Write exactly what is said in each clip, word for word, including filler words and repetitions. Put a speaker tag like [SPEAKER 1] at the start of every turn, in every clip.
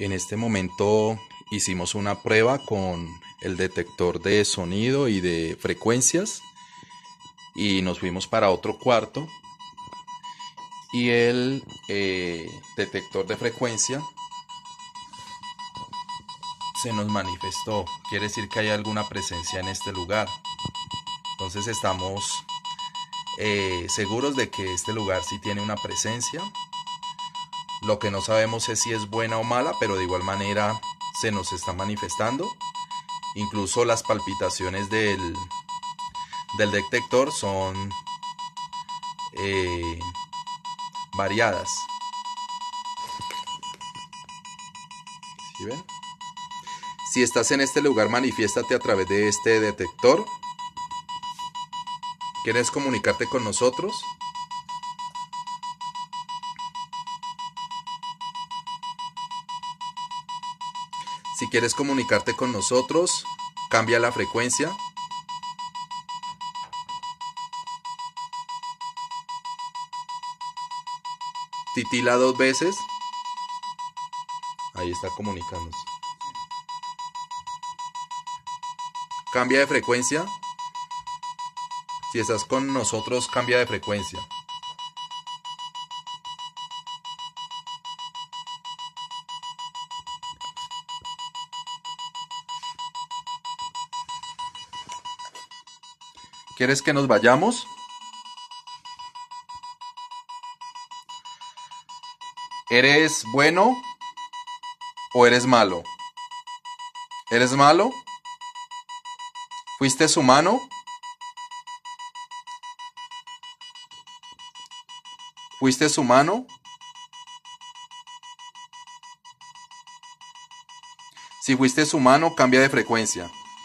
[SPEAKER 1] En este momento hicimos una prueba con el detector de sonido y de frecuencias y nos fuimos para otro cuarto y el eh, detector de frecuencia se nos manifestó. Quiere decir que hay alguna presencia en este lugar. Entonces estamos eh, seguros de que este lugar sí tiene una presencia. Lo que no sabemos es si es buena o mala, pero de igual manera se nos está manifestando. Incluso las palpitaciones del, del detector son eh, variadas. ¿Sí ven? Si estás en este lugar, manifiéstate a través de este detector. ¿Quieres comunicarte con nosotros? Si quieres comunicarte con nosotros, cambia la frecuencia. Titila dos veces. Ahí está comunicándose. Cambia de frecuencia. Si estás con nosotros, cambia de frecuencia. ¿Quieres que nos vayamos? ¿Eres bueno o eres malo? ¿Eres malo? ¿Fuiste humano? ¿Fuiste humano? Si fuiste humano, cambia de frecuencia.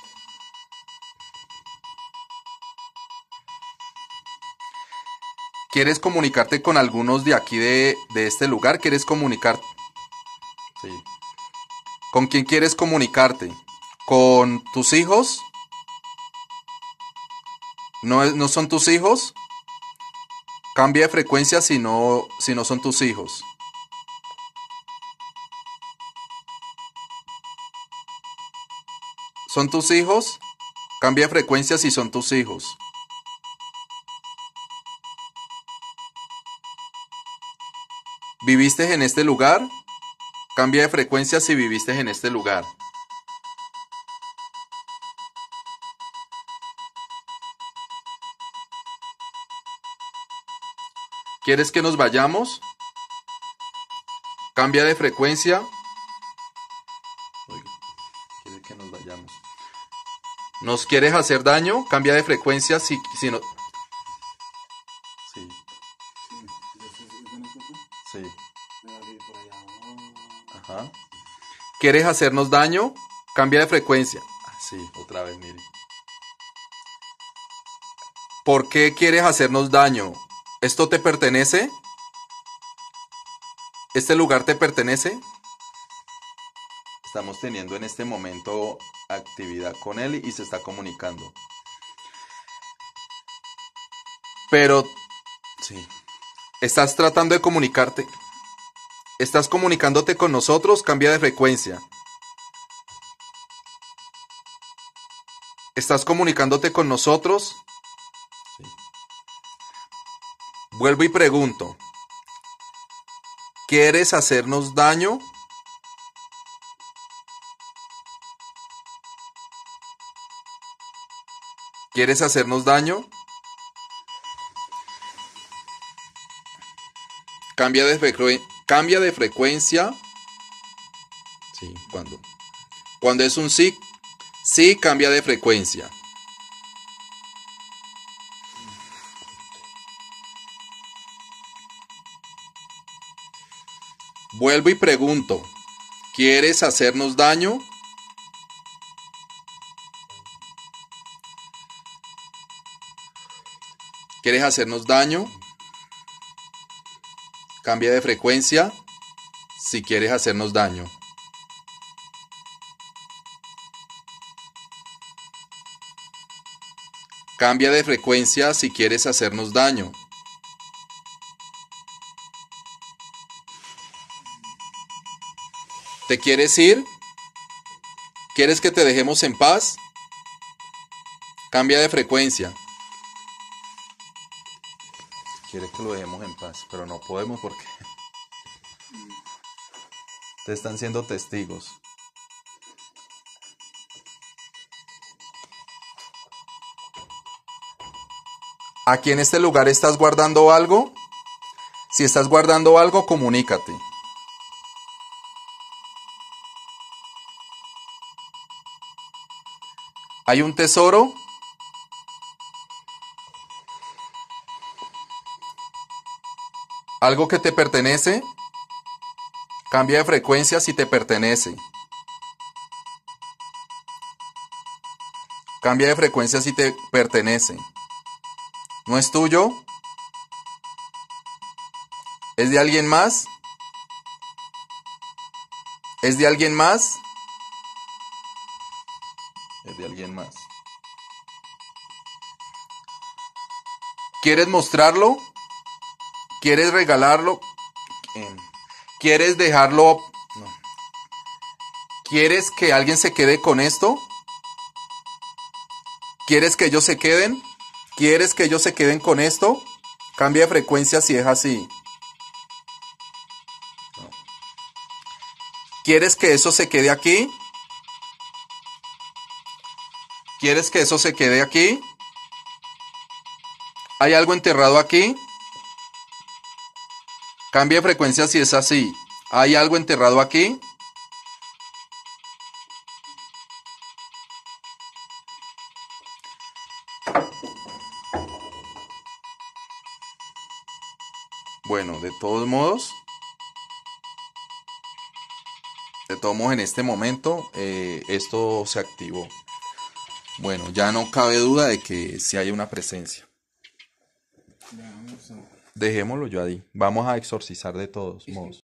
[SPEAKER 1] ¿Quieres comunicarte con algunos de aquí de, de este lugar? ¿Quieres comunicar? Sí. ¿Con quién quieres comunicarte? ¿Con tus hijos? ¿No, es, no son tus hijos? Cambia de frecuencia si no, si no son tus hijos. ¿Son tus hijos? Cambia de frecuencia si son tus hijos. ¿Viviste en este lugar? Cambia de frecuencia si viviste en este lugar. ¿Quieres que nos vayamos? Cambia de frecuencia. Oiga, ¿quieres que nos vayamos? ¿Nos quieres hacer daño? Cambia de frecuencia si, si no... Sí. Sí. Ajá. ¿Quieres hacernos daño? Cambia de frecuencia. Sí, otra vez, mire. ¿Por qué quieres hacernos daño? ¿Esto te pertenece? ¿Este lugar te pertenece? Estamos teniendo en este momento actividad con él y se está comunicando. Pero, sí. Estás tratando de comunicarte. Estás comunicándote con nosotros, cambia de frecuencia. ¿Estás comunicándote con nosotros? Sí. Vuelvo y pregunto. ¿Quieres hacernos daño? ¿Quieres hacernos daño? Cambia de, frecue cambia de frecuencia. Sí, ¿cuándo? Cuando es un sí, sí cambia de frecuencia. Vuelvo y pregunto. ¿Quieres hacernos daño? ¿Quieres hacernos daño? Cambia de frecuencia si quieres hacernos daño. Cambia de frecuencia si quieres hacernos daño. ¿Te quieres ir? ¿Quieres que te dejemos en paz? Cambia de frecuencia. Quiere que lo dejemos en paz, pero no podemos porque te están siendo testigos. ¿Aquí en este lugar estás guardando algo? Si estás guardando algo, comunícate. ¿Hay un tesoro? ¿Algo que te pertenece? Cambia de frecuencia si te pertenece. Cambia de frecuencia si te pertenece. ¿No es tuyo? ¿Es de alguien más? ¿Es de alguien más? Es de alguien más. ¿Quieres mostrarlo? ¿Quieres regalarlo? ¿Quieres dejarlo? No. ¿Quieres que alguien se quede con esto? ¿Quieres que ellos se queden? ¿Quieres que ellos se queden con esto? Cambia de frecuencia si es así. No. ¿Quieres que eso se quede aquí? ¿Quieres que eso se quede aquí? ¿Hay algo enterrado aquí? Cambia de frecuencia si es así. ¿Hay algo enterrado aquí? Bueno, de todos modos, de todos modos en este momento eh, esto se activó. Bueno, ya no cabe duda de que sí hay una presencia. Dejémoslo yo ahí. Vamos a exorcizar de todos modos.